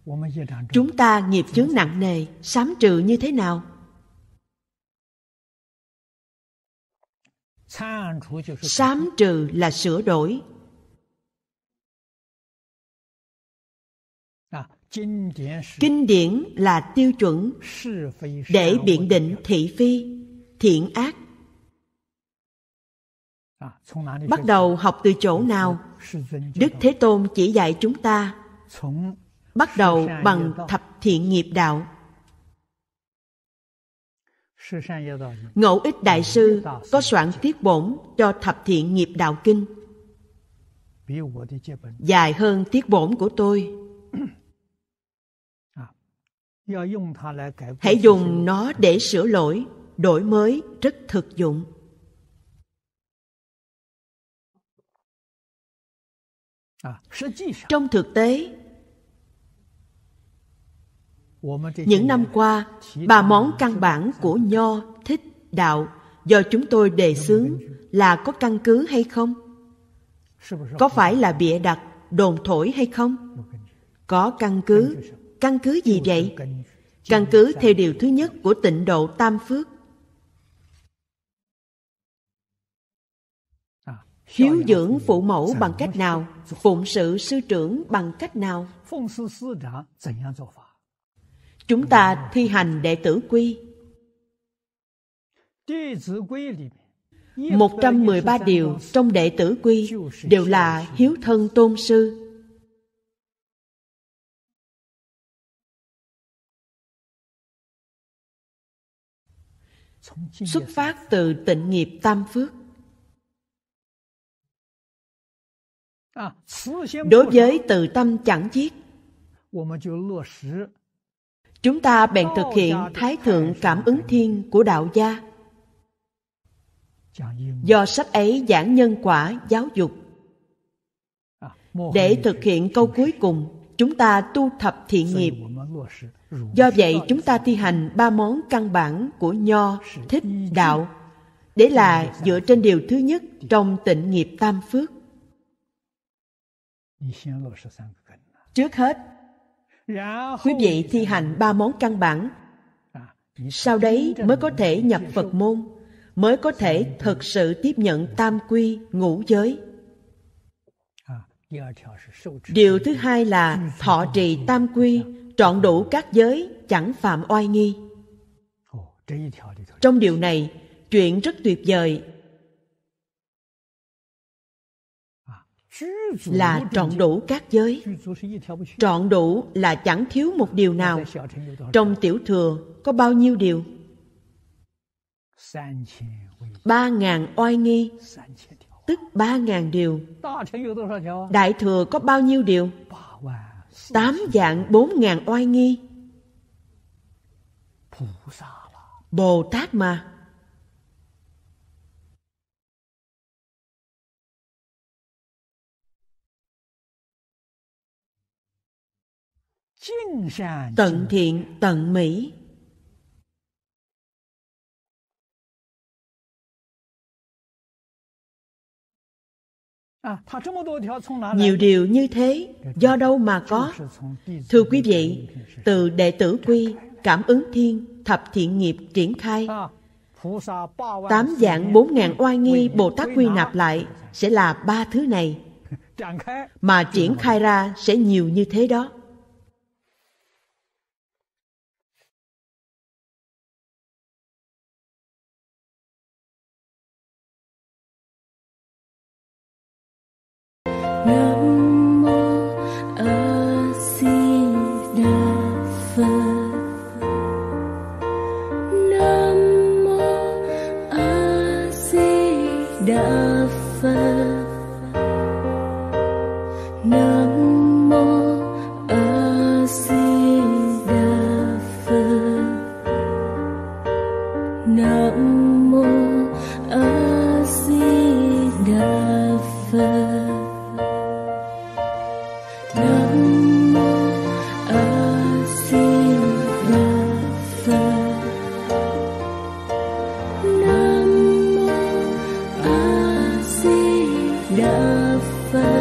Chúng ta nghiệp chướng nặng nề, sám trừ như thế nào? Sám trừ là sửa đổi. Kinh điển là tiêu chuẩn để biện định thị phi, thiện ác. Bắt đầu học từ chỗ nào? Đức Thế Tôn chỉ dạy chúng ta bắt đầu bằng thập thiện nghiệp đạo. Ngẫu Ích Đại Sư có soạn tiết bổn cho thập thiện nghiệp đạo kinh, dài hơn tiết bổn của tôi. Hãy dùng nó để sửa lỗi, đổi mới rất thực dụng. Trong thực tế, những năm qua, 3 món căn bản của Nho, Thích, Đạo do chúng tôi đề xướng là có căn cứ hay không? Có phải là bịa đặt, đồn thổi hay không? Có căn cứ. Căn cứ gì vậy? Căn cứ theo điều thứ nhất của Tịnh Độ Tam Phước. Hiếu dưỡng phụ mẫu bằng cách nào? Phụng sự sư trưởng bằng cách nào? Chúng ta thi hành đệ tử quy. 113 điều trong đệ tử quy đều là hiếu thân tôn sư. Xuất phát từ tịnh nghiệp tam phước. Đối với từ tâm chẳng giết, chúng ta bèn thực hiện Thái Thượng Cảm Ứng Thiên của đạo gia. Do sách ấy giảng nhân quả giáo dục. Để thực hiện câu cuối cùng, chúng ta tu thập thiện nghiệp. Do vậy chúng ta thi hành 3 món căn bản của Nho, Thích, Đạo, để là dựa trên điều thứ nhất trong tịnh nghiệp tam phước. Trước hết, quý vị thi hành 3 món căn bản, sau đấy mới có thể nhập Phật môn, mới có thể thực sự tiếp nhận tam quy ngũ giới. Điều thứ hai là thọ trì tam quy, trọn đủ các giới, chẳng phạm oai nghi. Trong điều này, chuyện rất tuyệt vời là trọn đủ các giới. Trọn đủ là chẳng thiếu một điều nào. Trong tiểu thừa có bao nhiêu điều? 3.000 oai nghi, tức 3.000 điều. Đại thừa có bao nhiêu điều? 8.400.000 oai nghi. Bồ Tát mà. Tận thiện, tận mỹ. Nhiều điều như thế, do đâu mà có? Thưa quý vị, từ đệ tử quy, Cảm Ứng Thiên, thập thiện nghiệp triển khai, 8.400.000 oai nghi Bồ Tát quy nạp lại sẽ là 3 thứ này, mà triển khai ra sẽ nhiều như thế đó. Nam mô A Di Đà Phật. Nam mô A Di Đà Phật. Nam mô A Di Đà Phật. Nam mô A Di Đà Phật. Phật.